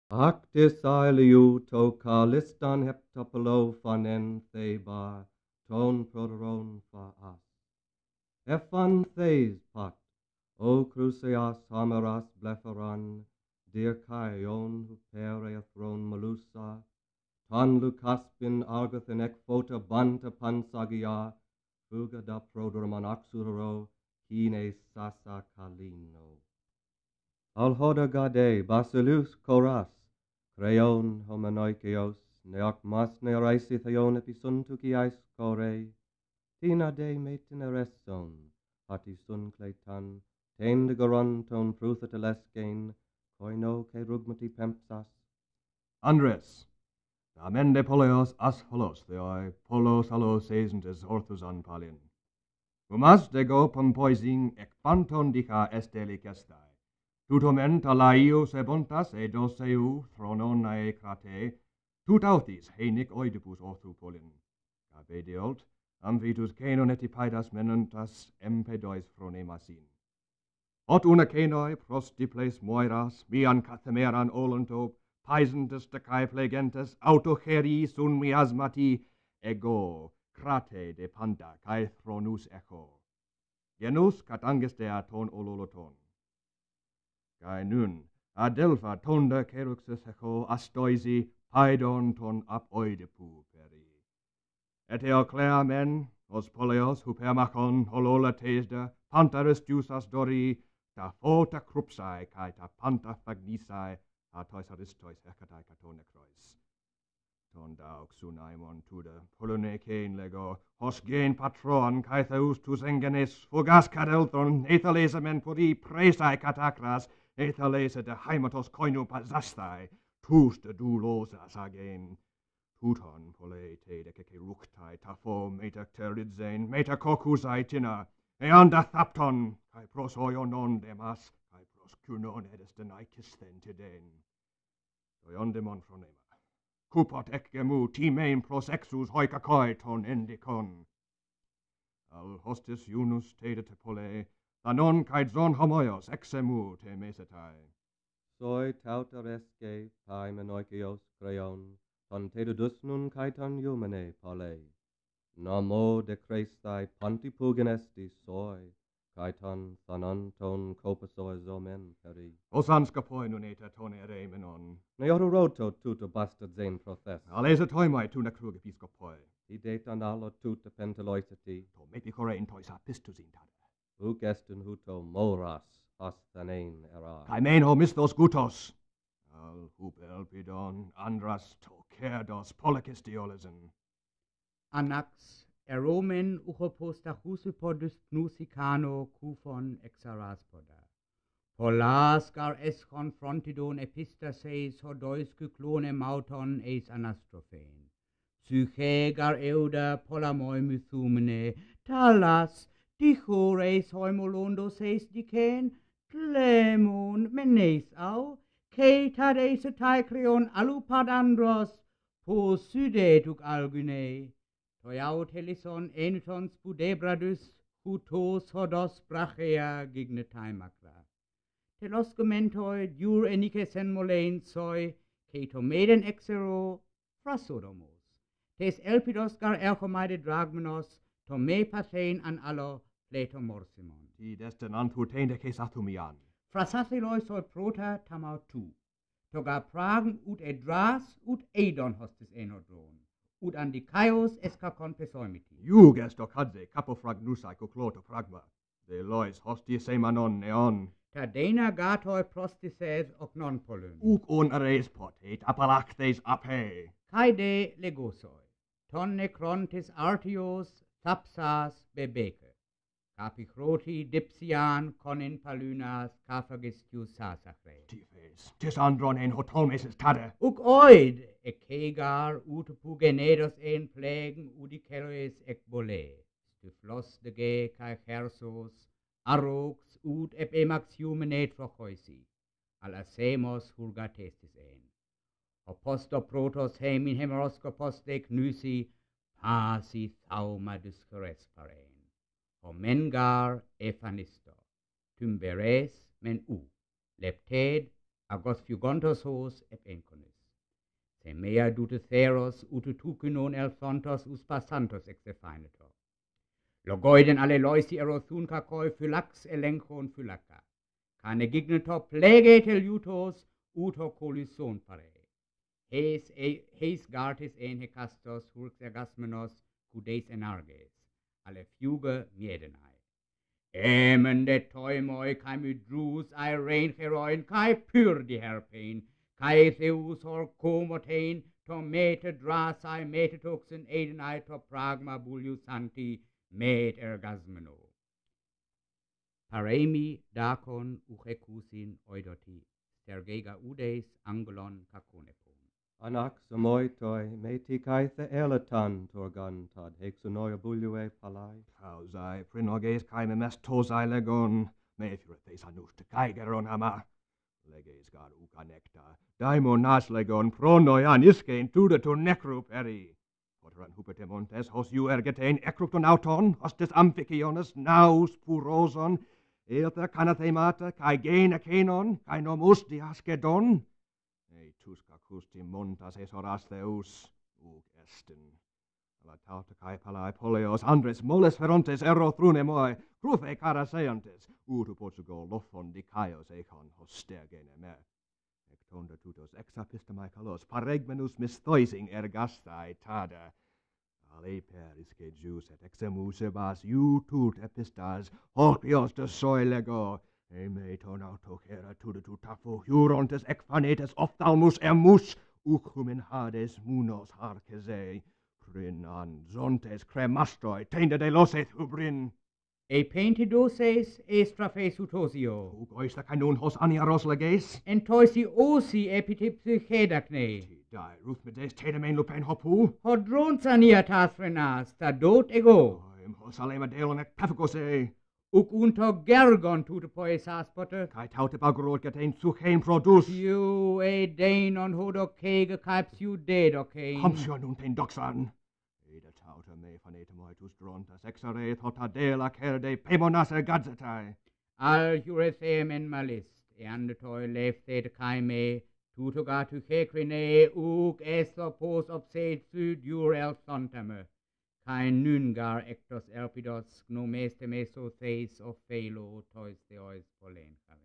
Actis aeliu to calistan heptapolo phanen theba ton proteron pha as. Ephan thes pat, o cruceas homeras blepharan, dir caion hupere thron melusa, ton lucaspin argathen ec phota banta pansagia, fuga da prodroman axurero, kine sasa calino. Alhoda gade basilus coras, creon homenoikeos, neoc mas neoraisi theon episuntuciais core, tina de metineresson, hati sun cleitan, ten de goronton pruthotelescain, koino ke rugmati pempsas. Andres, amende poleos as holos theoi, polos halos eisentes orthus an palin. Umas dego pompoising ec panton dica esteli cestae. Tutoment alaius ebontas e doseu thronon ae crate, tut autis henic oidipus orthu polin. Cabedeolt, amvitus canon etipaidas menuntas empedois phronemasin. Ot una canoi prostiples moiras, mian cathemeran olento, paesentus decae plegentes, autocheri sun miasmati, ego, crate de panta, cae thronus echo. Genus cat angestea ton ololoton. Cae nun, adelpha tonda ceruxus echo astoisi, paedon ton ap oidepu peri. Et eo clea men, os poleos hupermachon holola tesda, pantarus jusas dori, ta fota crupsae, cae ta panta fagnisae, a tois aristois ecatae catonecrois. Ton dauk sun aemon tuda, polone cain lego, hos gen patron, cae theus tus engenes, fugas cadelthon, ethalesa men puri presae catacras, ethalesa de haimatos coinu pasastae, tus de dulosas agen. Tuton pole te decece ructae tafo meta teridzein, meta cocusae tina, eanda thapton, cae pros oio non demas, cae pros cunon edestenai cisthen tiden. Doiondemon phronema. Cupot ec gemu timein pros exus hoicacoi ton endicon. Al hostis iunus te de te pole, non cae zon homoios exemu te mesetae. Soi tauteresque paimenoikeos creon, ton tedudus nun caetan humane pale. Namo decrestai pontipugen esti soi, caetan thananton copasoi zomen peri. Osans capoi nun eta tone eremenon. Neotu roto tuto bastard zen profess. Alesa toimai tu necrug episcopoi. Idetan allo tuta penteloisati, To mepicore in tois apistus in tada. huc estin huto moras asthenein era. Caemeno mistos gutos. Al hup elpidon andras to cerdos policis diolesen. Anax eromen uchoposta husipodus pnusicano cufon exaraspoda. Polas gar eschon frontidon epistaseis hodois cyclone mauton eis anastrophen. Psyche gar euda polamoi mythumene, talas dichores hoimolondos eis dicen, clemon menes au, ceitad eis taecreon alupadandros, po sydetuc algune, toiaut helison enuton spudebradus, hutos hodos brachea gignetae macra. Teloscomentoi dur enicesen molen soi, cetomeden exero frasodomos. Tes elpidos gar erchomaide dragmenos, to me pathein an allo pletomorsimon. Ti destinant hutende ces atumian. Frasasiloi soi prota tamau tu. Toga pragen ut edras ut eidon hostis enodron. Ut andicaios escacon pesoimiti. Iuges docadze capofragnusae cucloto pragma. De lois hostis emanon neon. Tadena gatoi prostises hoc non polum. Uc un ares potet apalactes ape. Caede legosoi. Ton necrontis artios thapsas bebeke. Capicroti dipsian conin palunas cafagistius sasacre. Tifes, tis andron en hotolmeses tada. Uc oid, ecegar ut pugenedos en plegen udiceroes ec bole. Stiflos de ge cae chersos, arrox ut ep emax humene trochoisi, alasemos hurgatestis en. Oposto protos hem in hemeroscopos de cnusi, pasi thauma discores paren. Homengar ephanisto, tumberes men u, lepted agos fugontos hos ep enconis. Se mea dute theros ut tucunon elthontos us passantos exefainetor. Logoiden alle loisi erothun kakoi phylax elenchon phylaca. Cane gignetor pleget eliutos uto colison pare. Heis gartis en hecastos hurx ergasmenos cudes enarges, alle fuge miedenai. Emen de toimoi kai mydrus ai rein heroin kai pur di herpein, kai theus hor comotein to mete dras ai mete toxen edenai to pragma bulius anti met ergasmeno. Paremi dacon uchecusin oidoti, stergega udes angelon caconepon. Anax amoitoi meti caethe eletan torgan tad hexonoia bulue palai. Pausai prinoges caime mes tosai legon, mephirates anus te caigeron ama. Leges gar ucanecta, daimon nas legon pronoi an iscein tudatur necru peri. Poteran hupetemontes hos ergetein ecructon auton, hostes amphicionis naus puroson, Eilta canathemata, cae gena canon, cae nomus diascedon. Tus cacusti montas esoras theus, ug estin. Alla tauta cae palae poleos andres moles ferontes erothrune moe, crufe cara seantes, utu Portugal lophon dicaios econ hostergene me. Ectonda tutos exapistamae calos, paregmenus misthoising ergastae tada. Ale perisque jus et exemusebas tut epistas, holpios de soilego, me ton autocera tuditu tafu hurontes ecfanetes ophthalmus emus, ucumen hades munos harcese, prin an zontes cremastoi, tende de loset hubrin. E pentidoses estrafes utosio. Ugoista canun hos aniaros leges? Entoisi osi epitipsychedacne. Dai ruthmedes tedemen lupen hopu? Hodrons aniatas frenas, ta dot ego. Hos alema delon ec pefagose. Uc unto gergon tute poes aspote. Kai taute bagurot gatein suchein produs. Piu e deinon hodocega kai psiu dedocein. Hamsio nun ten doxan. Eda tauta me fanetemoitus drontas exare thota dela cerde pemonas ergadzetai. Al jurethem en malist, eandetoi lefthed caime, tutogatu hecrine, ug esopos obsed sud jur elthontamer, cae nungar ectos elpidos gnomeste meso theis of phelo tois theois polen